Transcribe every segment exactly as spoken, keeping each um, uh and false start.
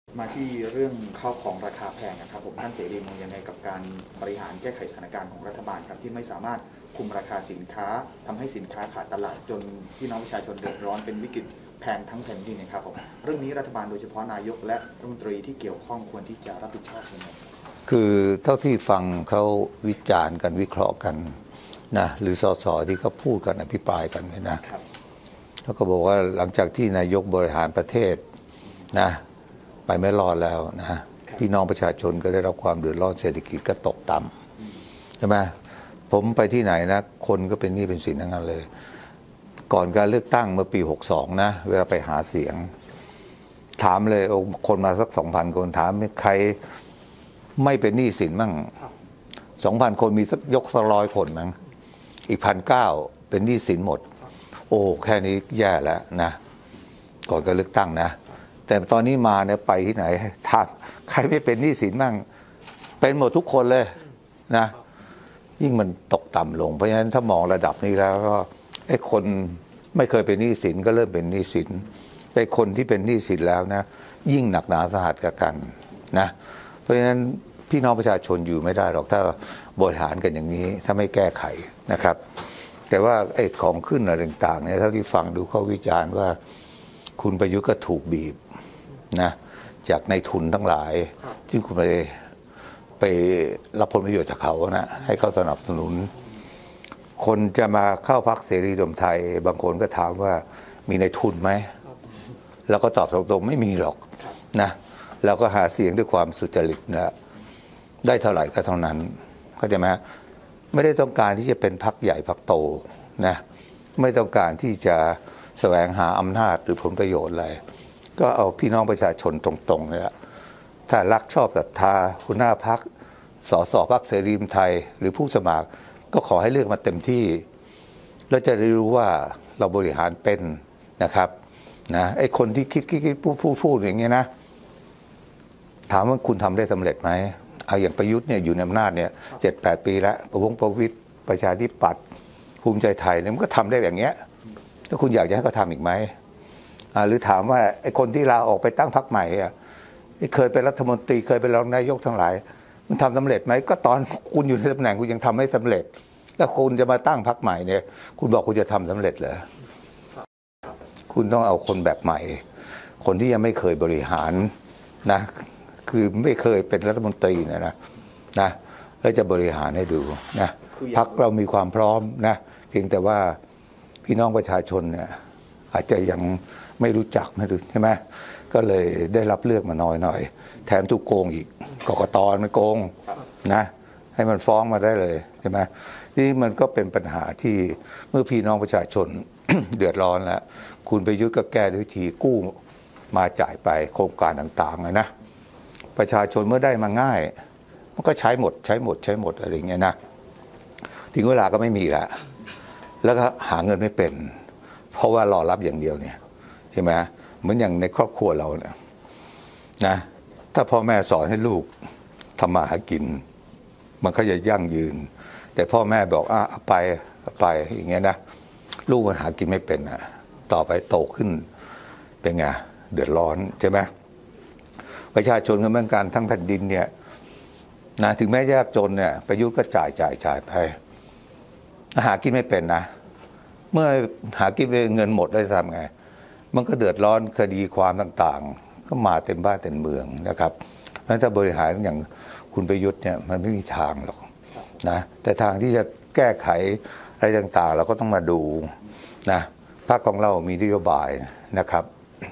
มาที่เรื่องข้าวของราคาแพงนะครับผมท่านเสรีมองยังไงกับการบริหารแก้ไขสถานการณ์ของรัฐบาลครับที่ไม่สามารถคุมราคาสินค้าทำให้สินค้าขาดตลาดจนพี่น้องประชาชนเดือดร้อนเป็นวิกฤตแพงทั้งแผ่นดินนะครับผมเรื่องนี้รัฐบาลโดยเฉพาะนายกและรัฐมนตรีที่เกี่ยวข้องควรที่จะรับผิดชอบยังไงคือเท่าที่ฟังเขาวิจารณ์กันวิเคราะห์กันนะหรือสสที่เขาพูดกันอภิปรายกันเนี่ยนะแล้วก็บอกว่าหลังจากที่นายกบริหารประเทศนะไปไม่รอดแล้วนะพี่น้องประชาชนก็ได้รับความเดือดร้อนเศรษฐกิจก็ตกต่ำใช่ไหมผมไปที่ไหนนะคนก็เป็นหนี้เป็นสินทั้งนั้นเลยก่อนการเลือกตั้งเมื่อปีหกสองนะเวลาไปหาเสียงถามเลยคนมาสักสองพันคนถามใครไม่เป็นหนี้สินมั่งสองพันคนมีสักยกสักร้อยคนมั้งอีกพันเก้าเป็นหนี้สินหมดโอ้แค่นี้แย่แล้วนะก่อนการเลือกตั้งนะแต่ตอนนี้มาเนี่ยไปที่ไหนถามใครไม่เป็นหนี้สินมั่งเป็นหมดทุกคนเลยนะยิ่งมันตกต่ำลงเพราะฉะนั้นถ้ามองระดับนี้แล้วก็ไอ้คนไม่เคยเป็นหนี้สินก็เริ่มเป็นหนี้สินแต่คนที่เป็นหนี้สินแล้วนะยิ่งหนักหนาสาหัสกับกันนะเพราะฉะนั้นพี่น้องประชาชนอยู่ไม่ได้หรอกถ้าบริหารกันอย่างนี้ถ้าไม่แก้ไขนะครับแต่ว่าไอ้ของขึ้นอะไรต่างๆเนี่ยเท่าที่ฟังดูเขาวิจารณ์ว่าคุณประยุทธ์ก็ถูกบีบนะจากในทุนทั้งหลายที่คุณไปไปรับผลประโยชน์จากเขานะให้เขาสนับสนุนคนจะมาเข้าพรรคเสรีรวมไทยบางคนก็ถามว่ามีในทุนไหมแล้วก็ตอบตรงๆไม่มีหรอกนะเราก็หาเสียงด้วยความสุจริตนะได้เท่าไหร่ก็เท่านั้นเข้าใจไหมไม่ได้ต้องการที่จะเป็นพรรคใหญ่พรรคโตนะไม่ต้องการที่จะแสวงหาอำนาจหรือผลประโยชน์อะไรก็เอาพี่น้องประชาชนตรงๆเนี่ยถ้ารักชอบศรัทธาหัวหน้าพรรคสสพรรคเสรีรวมไทยหรือผู้สมัครก็ขอให้เลือกมาเต็มที่แล้วจะได้รู้ว่าเราบริหารเป็นนะครับนะไอ้คนที่คิดคิดพูดพูดพูดอย่างเงี้ยนะถามว่าคุณทำได้สำเร็จไหมเอาอย่างประยุทธ์เนี่ยอยู่ในอำนาจเนี่ยเจ็ดแปดปีแล้วประวงประวิตรประชาธิปัตย์ภูมิใจไทยเนี่ยมันก็ทำได้อย่างเงี้ยถ้าคุณอยากจะให้เขาทำอีกไหมหรือถามว่าไอ้คนที่ลาออกไปตั้งพรรคใหม่อ่ะเคยเป็นรัฐมนตรีเคยเป็นรองนายกทั้งหลายมันทำสำเร็จไหมก็ตอนคุณอยู่ในตำแหน่งคุณยังทำไม่สำเร็จแล้วคุณจะมาตั้งพรรคใหม่เนี่ยคุณบอกคุณจะทำสำเร็จเหรอคุณต้องเอาคนแบบใหม่คนที่ยังไม่เคยบริหารนะคือไม่เคยเป็นรัฐมนตรีนะนะนะแล้วจะบริหารให้ดูนะพรรคเรามีความพร้อมนะเพียงแต่ว่าพี่น้องประชาชนเนี่ยอาจจะยังไม่รู้จักไม่รู้ใช่ไหมก็เลยได้รับเลือกมาน้อยหน่อยแถมถูกโกงอีกกกต.มันโกงนะให้มันฟ้องมาได้เลยใช่ไหมนี่มันก็เป็นปัญหาที่เมื่อพี่น้องประชาชน เดือดร้อนแล้วคุณประยุทธ์ก็แก้ด้วยวิธีกู้มาจ่ายไปโครงการต่างๆเลยนะประชาชนเมื่อได้มาง่ายมันก็ใช้หมดใช้หมดใช้หมดอะไรอย่างเงี้ยนะถึงเวลาก็ไม่มีแล้วแล้วก็หาเงินไม่เป็นเพราะว่ารอรับอย่างเดียวเนี่ยใช่ไหมเหมือนอย่างในครอบครัวเราเนี่ยนะถ้าพ่อแม่สอนให้ลูกทำมาหากินมันก็จะยั่งยืนแต่พ่อแม่บอกอ่ะเอาไปเอาไปอย่างเงี้ยนะลูกมันหากินไม่เป็นนะต่อไปโตขึ้นเป็นไงเดือดร้อนใช่ไหมประชาชนก็เหมือนกันทั้งแผ่นดินเนี่ยนะถึงแม้ยากจนเนี่ยประยุทธ์ก็จ่ายจ่ายจ่ายไปหากินไม่เป็นนะเมื่อหากินไปเงินหมดได้ทำไงมันก็เดือดร้อนคดีความต่างๆก็มาเต็มบ้านเต็มเมืองนะครับเพราะฉะนั้นถ้าบริหารอย่างคุณประยุทธ์เนี่ยมันไม่มีทางหรอกนะแต่ทางที่จะแก้ไขอะไรต่างๆเราก็ต้องมาดูนะพรรคของเรามีนโยบายนะครับ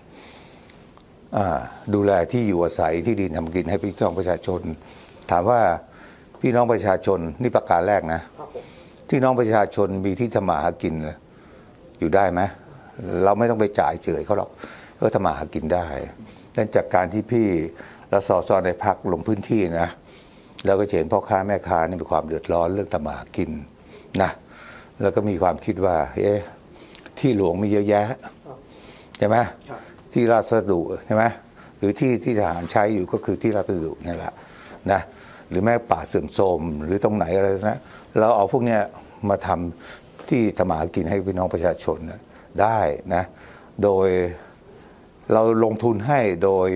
ดูแลที่อยู่อาศัยที่ดินทำกินให้พี่น้องประชาชนถามว่าพี่น้องประชาชนนี่ประการแรกนะที่น้องประชาชนมีที่ทำมาหากินอยู่ได้ไหมเราไม่ต้องไปจ่ายเฉยเขาหรอกก็ทำมาหากินได้นั่นจากการที่พี่และสสในพรรคลงพื้นที่นะแล้วก็เห็นพ่อค้าแม่ค้านี่มีความเดือดร้อนเรื่องทำมาหากินนะแล้วก็มีความคิดว่าเอ๊ะที่หลวงมีเยอะแยะใช่ไหมที่ราชดุใช่ไหมหรือที่ที่ทหารใช้อยู่ก็คือที่ราชดุนี่แหละนะหรือแม้ป่าเสื่อมโทรมหรือตรงไหนอะไรนะเราเอาพวกเนี้ยมาทำที่ทำมาหากินให้พี่น้องประชาชนได้นะโดยเราลงทุนให้โดย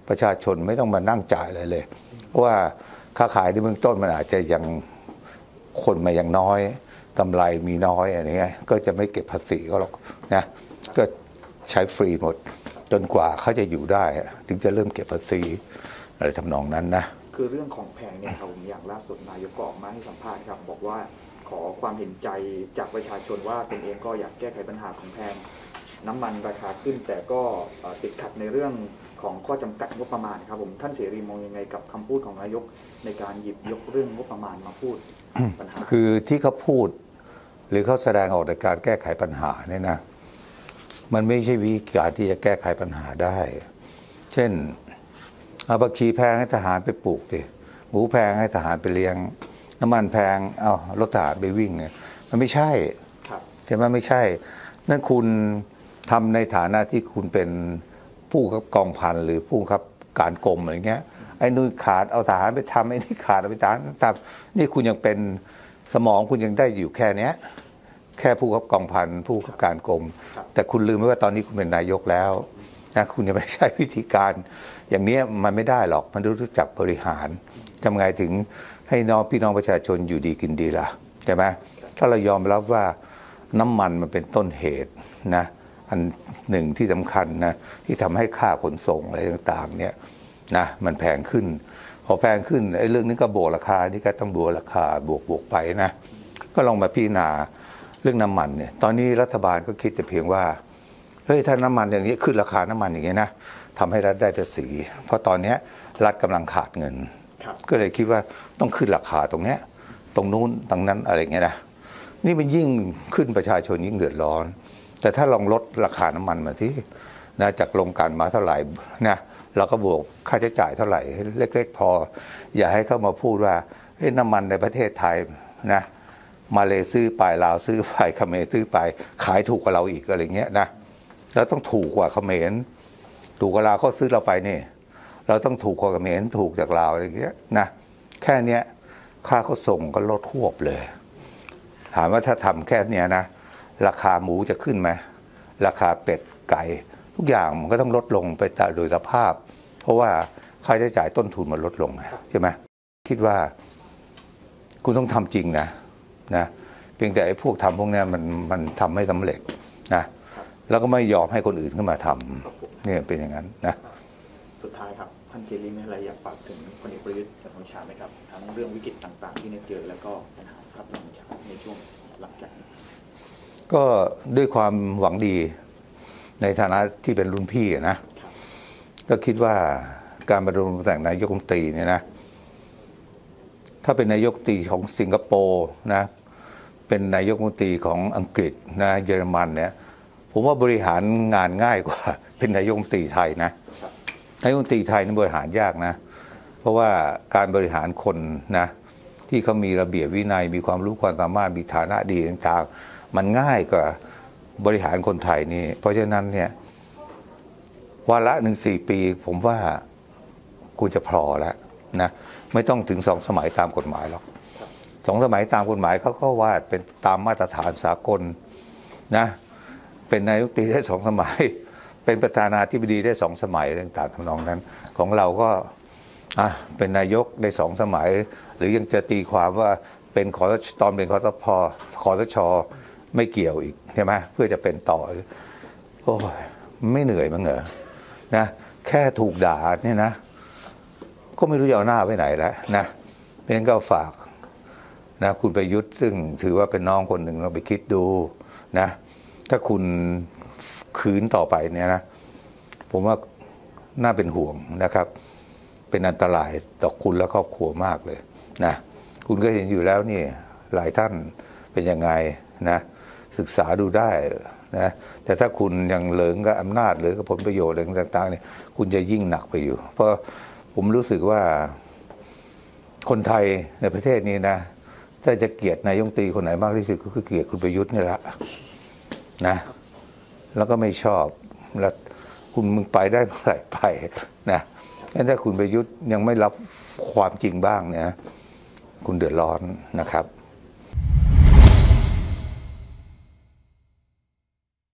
ประชาชนไม่ต้องมานั่งจ่ายอะไรเลยเพราะว่าค้าขายในเบื้องต้นมันอาจจะยังคนมายังน้อยกำไรมีน้อยอะไรเงี้ยก็จะไม่เก็บภาษีก็หรอกนะก็ใช้ฟรีหมดจนกว่าเขาจะอยู่ได้ถึงจะเริ่มเก็บภาษีอะไรทำนองนั้นนะคือเรื่องของแพงเนี่ยครับผมอย่างล่าสุดนายกก็ออกมาให้สัมภาษณ์ครับบอกว่าขอความเห็นใจจากประชาชนว่าตนเองก็อยากแก้ไขปัญหาของแพงน้ำมันราคาขึ้นแต่ก็ติดขัดในเรื่องของข้อจำกัดงบประมาณครับผมท่านเสรีมองยังไงกับคำพูดของนายกในการหยิบยกเรื่องงบประมาณมาพูดปัญหาคือที่เขาพูดหรือเขาแสดงออกในการแก้ไขปัญหาเนี่ยนะมันไม่ใช่วิธีการที่จะแก้ไขปัญหาได้เช่นเอาผักชีแพงให้ทหารไปปลูกดิหมูแพงให้ทหารไปเลี้ยงน้ำมันแพงเอารถทหารไปวิ่งเนี่ยมันไม่ใช่ใช่ไหมไม่ใช่นั่นคุณทำในฐานะที่คุณเป็นผู้ขับกองพันหรือผู้ขับการกรมอะไรเงี้ยไอ้นู่นขาดเอาทหารไปทำไอ้นี่ขาดเอาไปทหารทำนี่คุณยังเป็นสมองคุณยังได้อยู่แค่เนี้ยแค่ผู้ขับกองพันผู้ขับการกรมแต่คุณลืมไปว่าตอนนี้คุณเป็นนายกแล้วนะคุณยังไม่ใช่วิธีการอย่างนี้มันไม่ได้หรอกมันรู้จักบริหารทำไงถึงให้น้องพี่น้องประชาชนอยู่ดีกินดีล่ะใช่ไหมถ้าเรายอมรับว่าน้ำมันมันเป็นต้นเหตุนะอันหนึ่งที่สำคัญนะที่ทำให้ค่าขนส่งอะไรต่างๆเนี่ยนะมันแพงขึ้นพอแพงขึ้นไอ้เรื่องนี้ก็บวกราคานี่ก็ต้องบวกราคาบวกบวกไปนะก็ลองมาพิจารณาเรื่องน้ำมันเนี่ยตอนนี้รัฐบาลก็คิดแต่เพียงว่าเฮ้ยถ้าน้ำมันอย่างนี้ขึ้นราคาน้ำมันอย่างนี้นะทำให้รัฐได้ภาษีเพราะตอนนี้รัฐกำลังขาดเงินก็เลยคิดว่าต้องขึ้นราคาตรงเนี้ยตรงนู้นตรงนั้นอะไรเงี้ยนะนี่มันยิ่งขึ้นประชาชนยิ่งเดือดร้อนแต่ถ้าลองลดราคาน้ำมันมาที่นะจากโรงกลั่นมาเท่าไหร่นะเราก็บวกค่าใช้จ่ายเท่าไหร่เล็กๆพออย่าให้เข้ามาพูดว่าเฮ้ยน้ำมันในประเทศไทยนะมาเลซื้อไปลาวซื้อไปเขมรซื้อไปขายถูกกว่าเราอีกอะไรเงี้ยนะเราต้องถูกกว่าเขมรถูกกว่าลาวเขาซื้อเราไปนี่เราต้องถูกกว่าเขมรถูกจากลาวอะไรเงี้ยนะแค่เนี้ยค่าเขาส่งก็ลดควบเลยถามว่าถ้าทำแค่เนี้ยนะราคาหมูจะขึ้นไหมราคาเป็ดไก่ทุกอย่างมันก็ต้องลดลงไปโดยสภาพเพราะว่าค่าใช้จ่ายต้นทุนมันลดลงใช่ไหมคิดว่าคุณต้องทำจริงนะนะเพียงแต่ไอ้พวกทำพวกนี้มันมันทำไม่สำเร็จนะแล้วก็ไม่ยอมให้คนอื่นขึ้นมาทำเนี่ยเป็นอย่างนั้นนะสุดท้ายครับท่านเสรีมีอะไรอยากฝากถึงพลเอกประยุทธ์จันทร์โอชาไหมครับทั้งเรื่องวิกฤตต่างๆที่เนี่ยเจอแล้วก็ปัญหาครับหลังจากในช่วงหลังจากนี้ก็ด้วยความหวังดีในฐานะที่เป็นรุ่นพี่นะก็คิดว่าการมาดำรงตำแหน่งนายกรัฐมนตรีเนี่ยนะถ้าเป็นนายกรัฐมนตรีของสิงคโปร์นะเป็นนายกรัฐมนตรีของอังกฤษนะเยอรมันเนี่ยผมว่าบริหารงานง่ายกว่าเป็นนายกรัฐมนตรีไทยนะนายกรัฐมนตรีไทยนี่บริหารยากนะเพราะว่าการบริหารคนนะที่เขามีระเบียบวินัยมีความรู้ความสามารถมีฐานะดีต่างๆมันง่ายกว่าบริหารคนไทยนี่เพราะฉะนั้นเนี่ยวาระหนึ่งสี่ปีผมว่ากูจะพอแล้วนะไม่ต้องถึงสองสมัยตามกฎหมายหรอกสองสมัยตามกฎหมายเขาก็ว่าเป็นตามมาตรฐานสากลนะเป็นนายกรัฐมนตรีได้สองสมัยเป็นประธานาธิบดีได้สองสมัยต่างๆทำนองนั้นของเราก็อ่ะเป็นนายกได้สองสมัยหรือยังจะตีความว่าเป็นขอตอนเป็นคอสพคอสชไม่เกี่ยวอีกใช่ไหมเพื่อจะเป็นต่อโอ้ยไม่เหนื่อยมั้งเหรอนะแค่ถูกด่าเนี่ยนะก็ไม่รู้จะเอาหน้าไปไหนแล้วนะเพราะฉะนั้นก็ฝากนะคุณประยุทธ์ซึ่งถือว่าเป็นน้องคนหนึ่งเราไปคิดดูนะถ้าคุณขืนต่อไปเนี่ยนะผมว่าน่าเป็นห่วงนะครับเป็นอันตรายต่อคุณและครอบครัวมากเลยนะคุณก็เห็นอยู่แล้วนี่หลายท่านเป็นยังไงนะศึกษาดูได้นะแต่ถ้าคุณยังเหลิงกับอำนาจหรือกับผลประโยชน์อะไรต่างๆเนี่ยคุณจะยิ่งหนักไปอยู่เพราะผมรู้สึกว่าคนไทยในประเทศนี้นะถ้าจะเกลียดนายกรัฐมนตรีคนไหนมากที่สุดก็คือเกลียดคุณประยุทธ์นี่แหละนะแล้วก็ไม่ชอบแล้วคุณมึงไปได้เมื่อไหร่ไปนะงั้นถ้าคุณประยุทธ์ยังไม่รับความจริงบ้างเนี่ยคุณเดือดร้อนนะครับ